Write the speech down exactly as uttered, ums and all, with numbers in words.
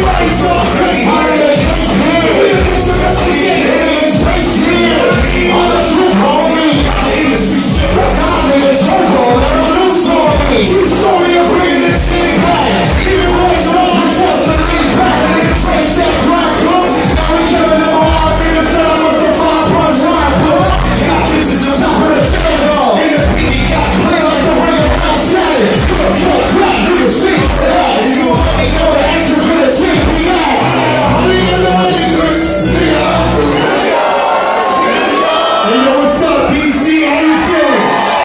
Industry shit, I got niggas, hold on, let them loose on me.